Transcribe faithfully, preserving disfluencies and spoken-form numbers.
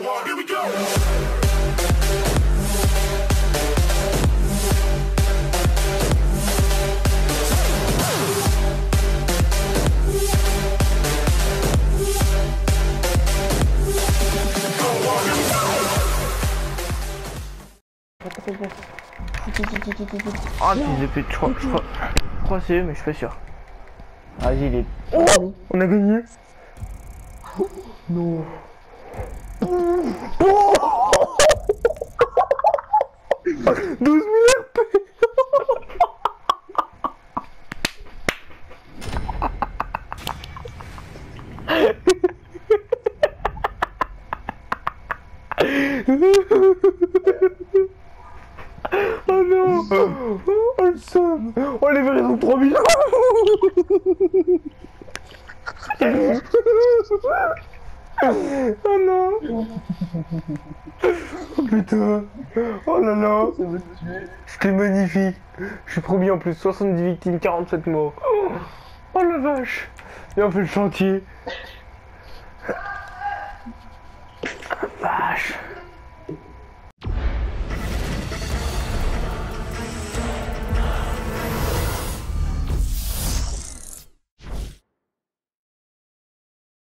Ah, fils de pute, je crois, je crois, je crois que c'est eux, mais je suis pas sûr. Vas-y, il est... Oh, on a gagné. Non. Oh douze mille R P. Oh non. Oh le somme. Oh les vrais ont trois mille. Oh non. Oh putain. Oh là là. C'était magnifique. Je suis promis en plus. soixante-dix victimes, quarante-sept morts. Oh, oh la vache. Et on fait le chantier. Vache.